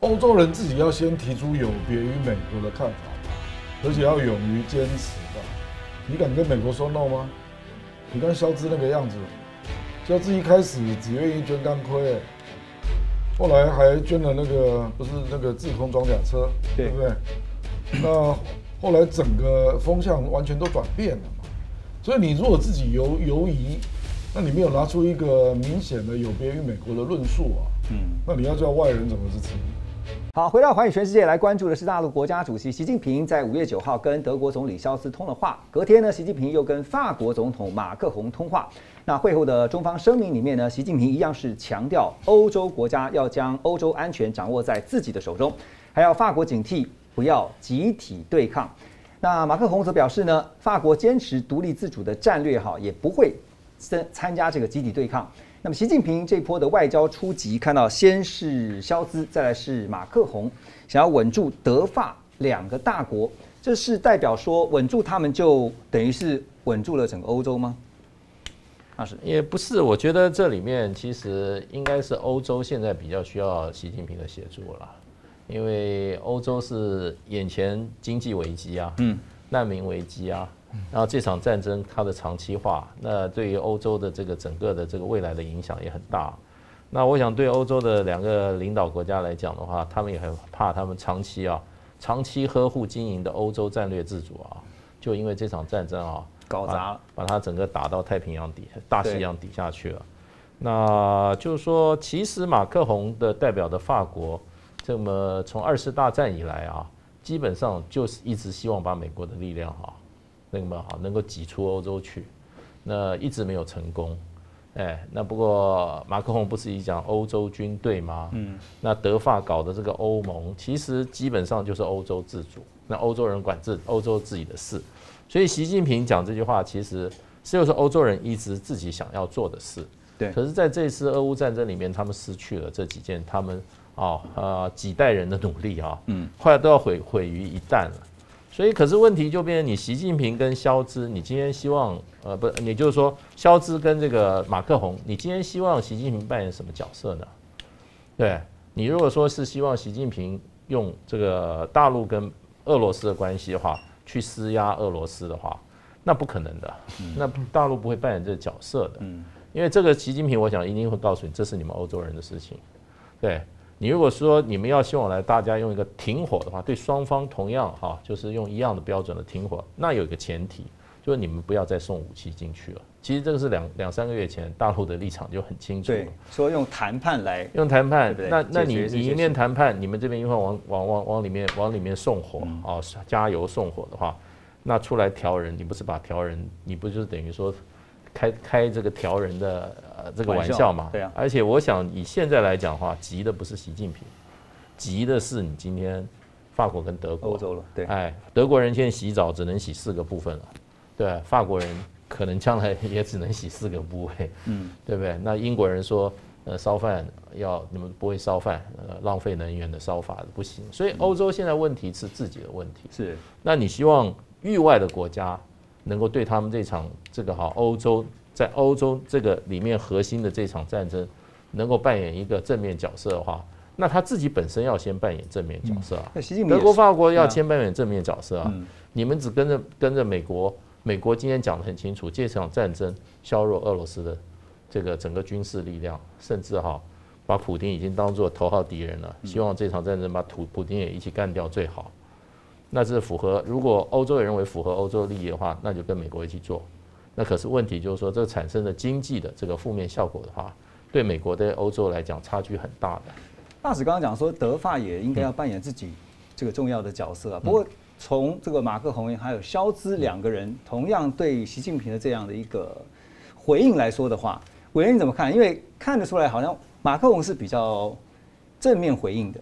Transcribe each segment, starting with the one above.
欧洲人自己要先提出有别于美国的看法吧，而且要勇于坚持吧。你敢跟美国说 no 吗？你看肖兹那个样子，肖兹一开始只愿意捐钢盔，后来还捐了那个不是那个制空装甲车，对不对？那后来整个风向完全都转变了嘛。所以你如果自己犹疑，那你没有拿出一个明显的有别于美国的论述啊，那你要叫外人怎么支持你？ 好，回到环宇全世界来关注的是大陆国家主席习近平在5月9号跟德国总理肖兹通了话，隔天呢，习近平又跟法国总统马克宏通话。那会后的中方声明里面呢，习近平一样是强调欧洲国家要将欧洲安全掌握在自己的手中，还要法国警惕不要集体对抗。那马克宏则表示呢，法国坚持独立自主的战略也不会参加这个集体对抗。那么习近平这波的外交出击，看到先是肖兹，再来是马克宏，想要稳住德法两个大国，这是代表说稳住他们就等于是稳住了整个欧洲吗？那是也不是，我觉得这里面其实应该是欧洲现在比较需要习近平的协助了，因为欧洲是眼前经济危机啊，难民危机啊。然后这场战争它的长期化，那对于欧洲的这个整个的这个未来的影响也很大。那我想对欧洲的2个领导国家来讲的话，他们也很怕他们长期呵护经营的欧洲战略自主啊，就因为这场战争啊搞砸了， 把它整个打到太平洋大西洋底下去了。那就是说，其实马克宏的代表的法国，这么从2次大战以来啊，基本上就是一直希望把美国的力量能够挤出欧洲去，那一直没有成功。那不过马克宏不是一讲欧洲军队吗？那德法搞的这个欧盟，其实基本上就是欧洲自主，那欧洲人管欧洲自己的事。所以习近平讲这句话，其实就是欧洲人一直自己想要做的事。 对。 可是在这次俄乌战争里面，他们失去了这几件他们几代人的努力啊，后来都要毁于一旦了。所以，可是问题就变成你习近平跟肖兹，你今天希望也就是说肖兹跟这个马克宏，你今天希望习近平扮演什么角色呢？对，你如果说是希望习近平用这个大陆跟俄罗斯的关系的话，去施压俄罗斯的话，那不可能的，那大陆不会扮演这个角色的，因为这个习近平，我想一定会告诉你，这是你们欧洲人的事情，对。你如果说你们要希望来大家用一个停火的话，对双方同样就是用一样的标准的停火，那有一个前提，就是你们不要再送武器进去了。其实这个是两三个月前大陆的立场就很清楚了， 对，说用谈判来用谈判， 对那你一面谈判，你们这边一会往里面送火加油送火的话，那出来调人，你不是把调人，你不就是等于说开这个调人的这个玩笑嘛？ 对啊。 而且我想以现在来讲的话，急的不是习近平，急的是你今天法国跟德国。 欧洲了，对。 德国人现在洗澡只能洗4个部分了，对，法国人可能将来也只能洗4个部位，对不对？那英国人说，烧饭你们不会烧饭，浪费能源的烧法不行。所以欧洲现在问题是自己的问题。 是。 那你希望域外的国家能够对他们这个在欧洲这个里面核心的这场战争，能够扮演一个正面角色的话，那他自己本身要先扮演正面角色啊。德国、法国要先扮演正面角色啊。你们只跟着美国，美国今天讲得很清楚，这场战争削弱俄罗斯的这个整个军事力量，甚至把普丁已经当作头号敌人了。希望这场战争把普丁也一起干掉最好。那是如果欧洲也认为符合欧洲利益的话，那就跟美国一起做。那可是问题就是说，这产生的经济的这个负面效果的话，对美国对欧洲来讲差距很大的。 大使刚刚讲说，德法也应该要扮演自己这个重要的角色啊。不过从这个马克宏还有肖兹2个人同样对习近平的这样的一个回应来说的话，委员你怎么看？因为看得出来，好像马克宏是比较正面回应的。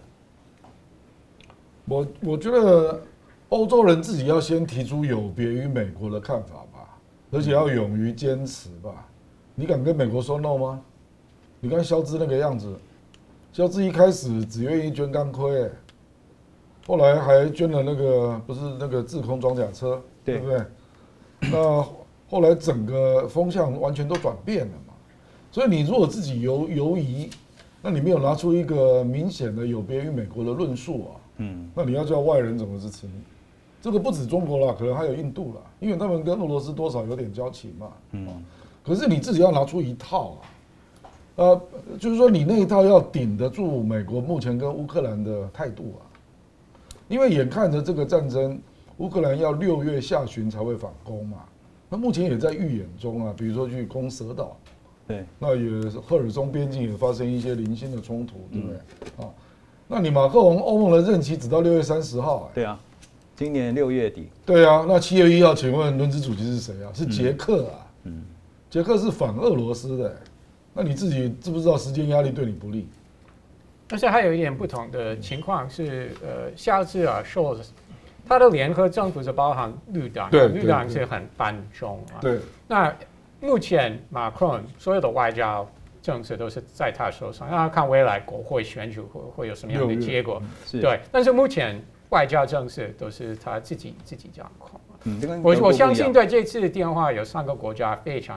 我觉得欧洲人自己要先提出有别于美国的看法吧，而且要勇于坚持吧。你敢跟美国说 no 吗？你看肖兹那个样子，肖兹一开始只愿意捐钢盔，后来还捐了那个不是那个制空装甲车，对不对？那后来整个风向完全都转变了嘛。所以你如果自己犹疑， 那你没有拿出一个明显的有别于美国的论述啊，那你要叫外人怎么支持你？这个不止中国啦，可能还有印度啦，因为他们跟俄罗斯多少有点交情嘛。可是你自己要拿出一套啊，就是说你那一套要顶得住美国目前跟乌克兰的态度啊，因为眼看着这个战争，乌克兰要6月下旬才会反攻嘛，那目前也在预演中啊，比如说去攻蛇岛， 对， 那也赫尔松边境也发生一些零星的冲突，对不对？那你马克龙欧盟的任期只到6月30号， 对啊。今年6月底， 对啊，那7月1号，请问轮值主席是谁啊？是捷克啊，捷克是反俄罗斯的，那你自己知不知道时间压力对你不利？ 但是还有一点不同的情况是，下次啊，Scholz他的联合政府是包含绿党，绿党是很反中啊。 对， 那目前马克龙所有的外交政策都是在他手上，那看未来国会选举会有什么样的结果。对，但是目前外交政策都是他自己掌控。我相信对这次的电话有3个国家非常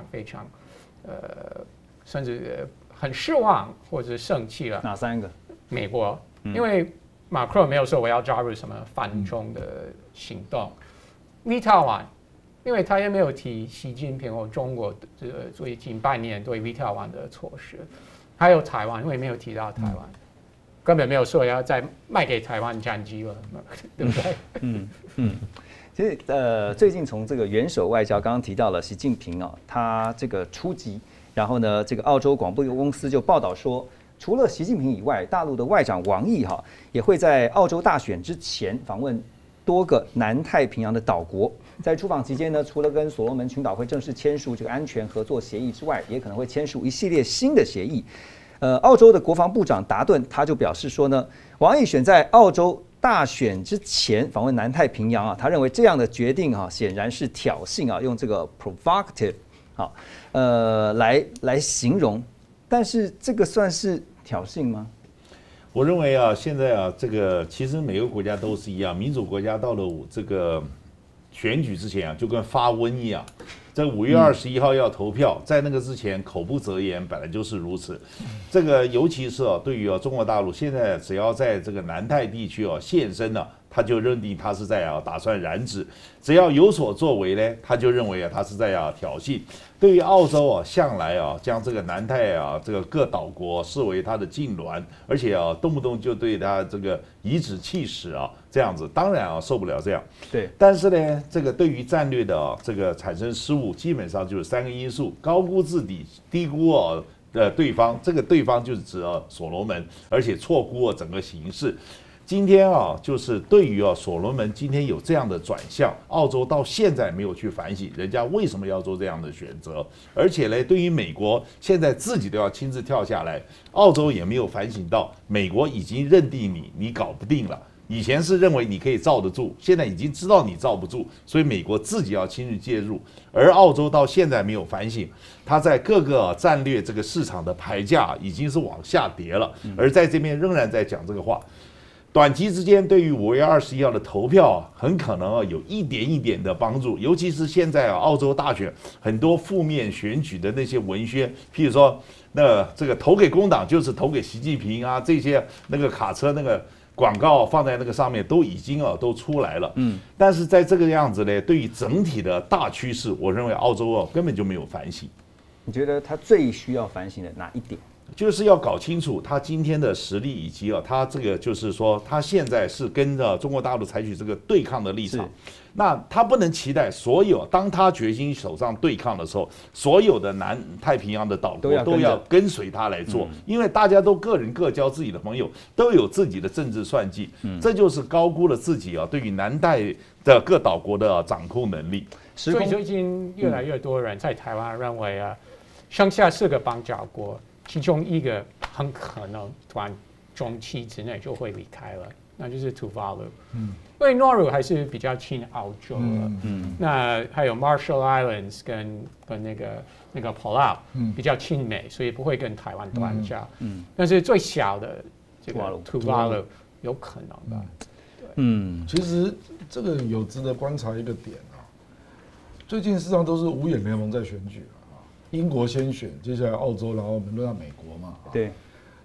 甚至很失望或者生气了。 哪3个？ 美国，因为马克龙没有说我要加入什么反中的行动。立陶宛，因为他也没有提习近平或中国最近半年对立陶宛的措施。还有台湾，因为没有提到台湾。根本没有说要再卖给台湾战机了，对不对？ 其实最近从这个元首外交，刚刚提到了习近平啊，他这个出击，然后呢，这个澳洲广播公司就报道说，除了习近平以外，大陆的外长王毅哈也会在澳洲大选之前访问多个南太平洋的岛国。在出访期间呢，除了跟所罗门群岛会正式签署这个安全合作协议之外，也可能会签署一系列新的协议。澳洲的国防部长达顿他就表示说呢，王毅选在澳洲大选之前访问南太平洋啊，他认为这样的决定啊，显然是挑衅啊，用这个 provocative 啊，来形容，但是这个算是挑衅吗？ 我认为啊，现在啊，这个其实每个国家都是一样，民主国家到了这个选举之前啊，就跟发瘟一样。在5月21号要投票，在那个之前口不择言，本来就是如此。这个尤其是对于中国大陆，现在只要在这个南太地区现身了，他就认定他是在打算染指；只要有所作为呢，他就认为他是在挑衅。对于澳洲向来将这个南太这个各岛国视为他的近邻，而且动不动就对他这个颐指气使这样子，当然受不了这样。 对， 但是呢，这个对于战略的这个产生失误，基本上就是3个因素：高估自己，低估对方。这个对方就是指所罗门，而且错估整个形势。今天就是对于所罗门今天有这样的转向，澳洲到现在没有去反省人家为什么要做这样的选择，而且呢，对于美国现在自己都要亲自跳下来，澳洲也没有反省到美国已经认定你搞不定了。以前是认为你可以罩得住，现在已经知道你罩不住，所以美国自己要亲自介入。而澳洲到现在没有反省，它在各个战略这个市场的牌价已经是往下跌了，而在这边仍然在讲这个话。短期之间，对于5月21号的投票很可能有一点一点的帮助，尤其是现在澳洲大选很多负面选举的那些文宣，譬如说这个投给工党就是投给习近平啊，这些那个卡车那个广告放在那个上面都已经都出来了。但是在这个样子呢，对于整体的大趋势，我认为澳洲根本就没有反省。 你觉得他最需要反省的哪一点？ 就是要搞清楚他今天的实力，以及他这个就是说，他现在是跟着中国大陆采取这个对抗的立场。那他不能期待所有当他决心手上对抗的时候，所有的南太平洋的岛国都要跟随他来做，因为大家都个人各交自己的朋友，都有自己的政治算计。这就是高估了自己对于南太的各岛国的掌控能力。 所以最近越来越多人在台湾认为剩下4个邦交国，其中一个很可能短中期之内就会离开了，那就是 Tuvalu。因为 Nauru 还是比较亲澳洲了。那还有 Marshall Islands 跟那个 Palau 比较亲美，所以不会跟台湾断交。但是最小的这个 Tuvalu 有可能吧？ 其实这个有值得观察一个点最近事实上都是五眼联盟在选举英国先选，接下来澳洲，然后轮到美国嘛。 对。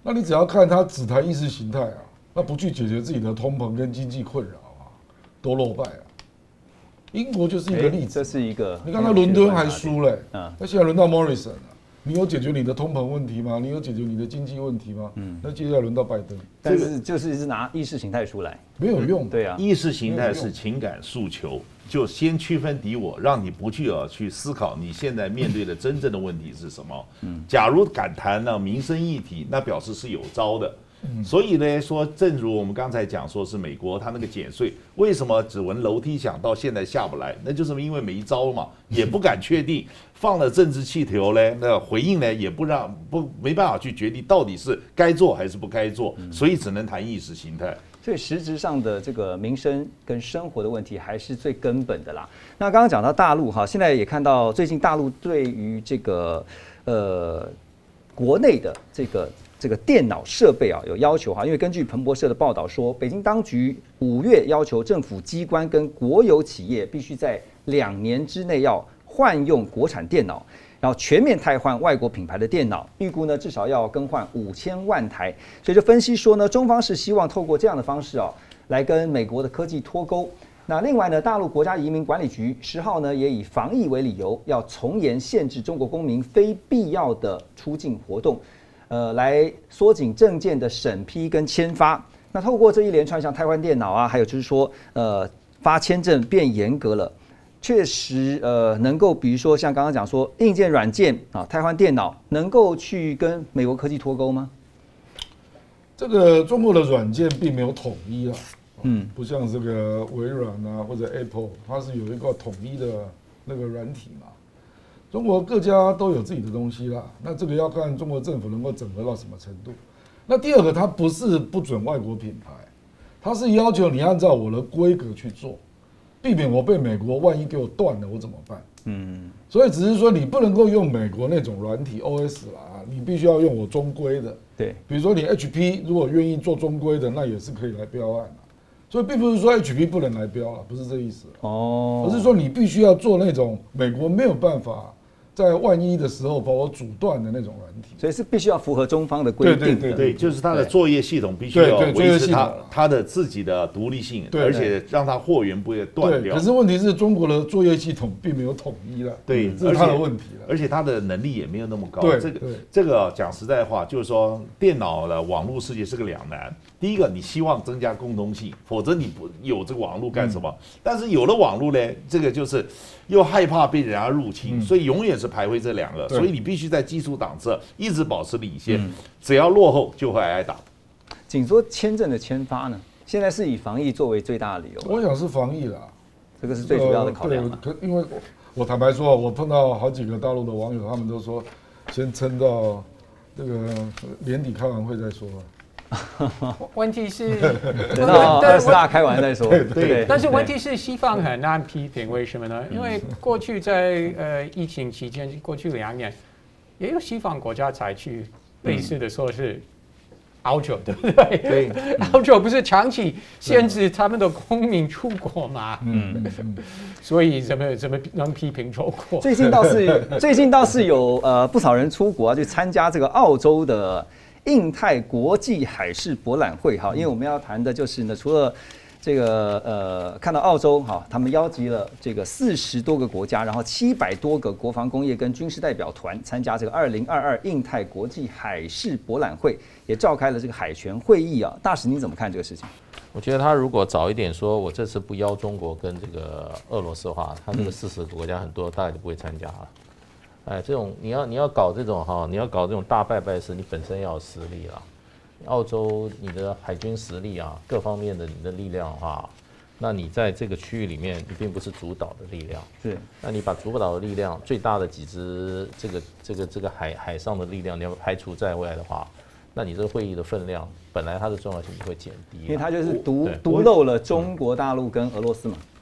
那你只要看他只谈意识形态啊，那不去解决自己的通膨跟经济困扰啊，都落败啊。英国就是一个例子， 这是一个。 你看他伦敦还输嘞， 嗯， 那现在轮到 Morrison 了。你有解决你的通膨问题吗？你有解决你的经济问题吗？那接下来轮到拜登， 但是就是拿意识形态出来， 没有用。 对啊， 意识形态是情感诉求，就先区分敌我，让你不去思考你现在面对的真正的问题是什么。假如敢谈呢民生议题，那表示是有招的。所以呢，说正如我们刚才讲，说是美国它那个减税，为什么只闻楼梯响到现在下不来？那就是因为没招嘛，也不敢确定，放了政治气球呢，那回应呢也没办法去决定到底是该做还是不该做，所以只能谈意识形态。 所以实质上的这个民生跟生活的问题还是最根本的啦。那刚刚讲到大陆哈，现在也看到最近大陆对于这个国内的这个电脑设备啊有要求哈，因为根据彭博社的报道说，北京当局5月要求政府机关跟国有企业必须在2年之内要换用国产电脑，然后全面汰换外国品牌的电脑，预估呢至少要更换5000万台。所以就分析说呢，中方是希望透过这样的方式啊，来跟美国的科技脱钩。那另外呢，大陆国家移民管理局10号呢也以防疫为理由，要从严限制中国公民非必要的出境活动。来缩紧证件的审批跟签发。那透过这一连串像汰换电脑啊，还有就是说发签证变严格了，确实能够比如说像刚刚讲说硬件软件啊汰换电脑，能够去跟美国科技脱钩吗？ 这个中国的软件并没有统一啊，不像这个微软啊或者 Apple， 它是有一个统一的那个软体嘛。中国各家都有自己的东西啦，那这个要看中国政府能够整合到什么程度。那第二个，它不是不准外国品牌，它是要求你按照我的规格去做，避免我被美国万一给我断了，我怎么办？所以只是说你不能够用美国那种软体 OS 啦，你必须要用我中规的。 对， 比如说你 HP 如果愿意做中规的，那也是可以来标案。所以并不是说 HP 不能来标了，不是这意思哦，而是说你必须要做那种美国没有办法在万一的时候把我阻断的那种软体， 所以是必须要符合中方的规定的。 对，就是它的作业系统必须要维持它的自己的独立性，而且让它货源不会断掉。 可是问题是中国的作业系统并没有统一了， 对， 这是它的问题了。 而且它的能力也没有那么高。 对， 这个讲实在话，就是说电脑的网络世界是个两难。第一个，你希望增加共通性，否则你不有这个网络干什么？但是有了网络呢，这个就是又害怕被人家入侵，所以永远是排位这两个。所以你必须在技术档次一直保持领先，只要落后就会挨打。 紧缩签证的签发呢，现在是以防疫作为最大的理由。 我想是防疫啦， 这个是最主要的考量。 因为我坦白说，我碰到好几个大陆的网友，他们都说先撑到这个年底开完会再说。 问题是， 等到20大开完再说。 对， 但是问题是西方很难批评，为什么呢？因为过去在疫情期间，过去2年，也有西方国家采取类似的说是澳洲，对不对？ 对， 澳洲不是长期限制他们的公民出国吗？所以怎么能批评中国？ 最近倒是有不少人出国去参加这个澳洲的印太国际海事博览会哈，因为我们要谈的就是呢，除了这个看到澳洲哈，他们邀集了这个40多个国家，然后700多个国防工业跟军事代表团参加这个2022印太国际海事博览会，也召开了这个海权会议啊。大使你怎么看这个事情？ 我觉得他如果早一点说，我这次不邀中国跟这个俄罗斯的话，他这个40个国家很多大概就不会参加了。哎，这种你要搞这种哈，你要搞这种大败式，你本身要有实力啦。澳洲你的海军实力啊，各方面的你的力量的话，那你在这个区域里面，你并不是主导的力量。 是， 那你把主导的力量最大的几支这个海上的力量，你要排除在外的话，那你这个会议的分量，本来它的重要性就会减低。 因为它就是独漏了中国大陆跟俄罗斯嘛。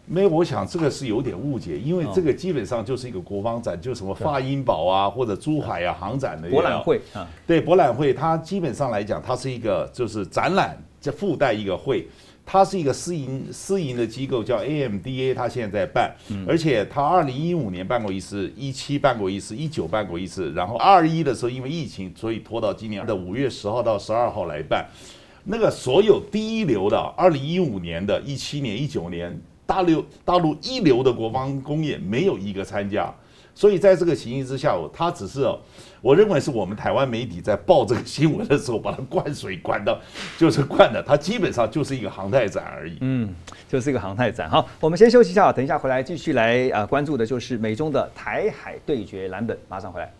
没有，我想这个是有点误解，因为这个基本上就是一个国防展，就什么法英堡啊或者珠海啊航展的博览会啊， 对，博览会它基本上来讲，它是一个就是展览，这附带一个会。它是一个私营的机构，叫 AMDA， 它现在在办，而且它2015年办过一次，17办过一次，19办过一次，然后21的时候因为疫情，所以拖到今年的5月10号到12号来办。那个所有第一流的2015年的、17年、19年大陆一流的国防工业没有一个参加，所以在这个情形之下，它只是我认为是我们台湾媒体在报这个新闻的时候，把它灌水灌到，就是灌的，它基本上就是一个航太展而已。 就是一个航太展。好，我们先休息一下，等一下回来继续来关注的就是美中的台海对决蓝本，马上回来。